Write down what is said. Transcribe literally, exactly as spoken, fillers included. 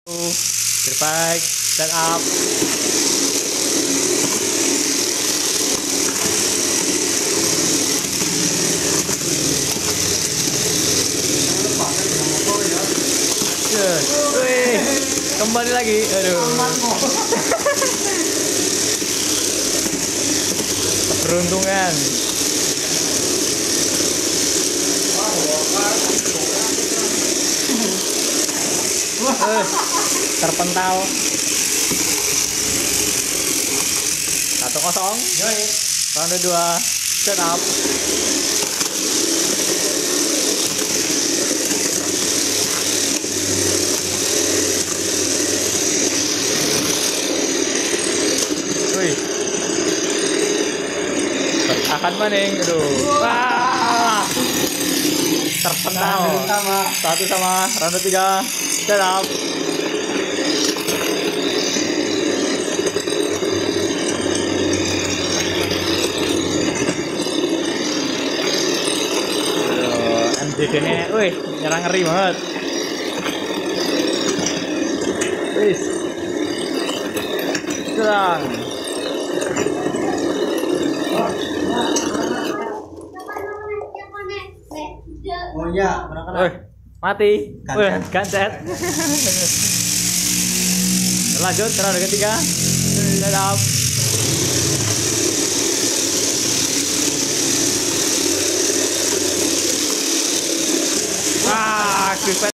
Perfect. Set up. Wih, kembali lagi. Aduh. Peruntungan. Uh, terpental. Satu kosong. Ronde dua. Set up. Wih. Akan maning. Aduh. Wah. Terpental. Satu sama. Ronde tiga. Set up. M J D-nya, wih, nyerang ngeri banget. Wih. Serang. Oh iya, berapa Wih, mati. Wih, gancet. Lanjut, ronde ketiga. Set up. Ah,